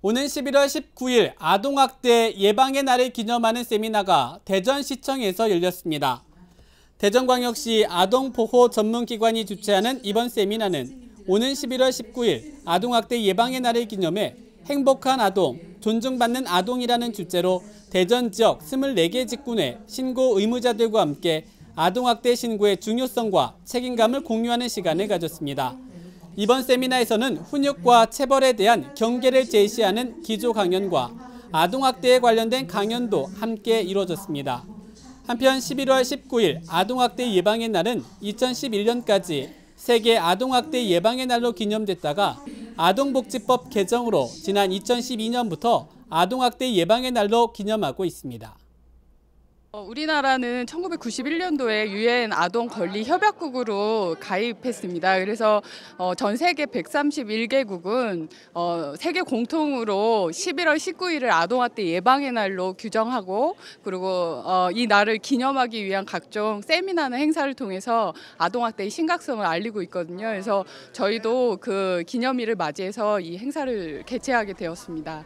오는 11월 19일 아동학대 예방의 날을 기념하는 세미나가 대전시청에서 열렸습니다. 대전광역시 아동보호 전문기관이 주최하는 이번 세미나는 오는 11월 19일 아동학대 예방의 날을 기념해 행복한 아동, 존중받는 아동이라는 주제로 대전 지역 24개 직군의 신고 의무자들과 함께 아동학대 신고의 중요성과 책임감을 공유하는 시간을 가졌습니다. 이번 세미나에서는 훈육과 체벌에 대한 경계를 제시하는 기조 강연과 아동학대에 관련된 강연도 함께 이루어졌습니다. 한편 11월 19일 아동학대 예방의 날은 2011년까지 세계 아동학대 예방의 날로 기념됐다가 아동복지법 개정으로 지난 2012년부터 아동학대 예방의 날로 기념하고 있습니다. 우리나라는 1991년도에 유엔 아동 권리 협약국으로 가입했습니다. 그래서 전 세계 131개국은 세계 공통으로 11월 19일을 아동학대 예방의 날로 규정하고 그리고 이 날을 기념하기 위한 각종 세미나나 행사를 통해서 아동학대의 심각성을 알리고 있거든요. 그래서 저희도 그 기념일을 맞이해서 이 행사를 개최하게 되었습니다.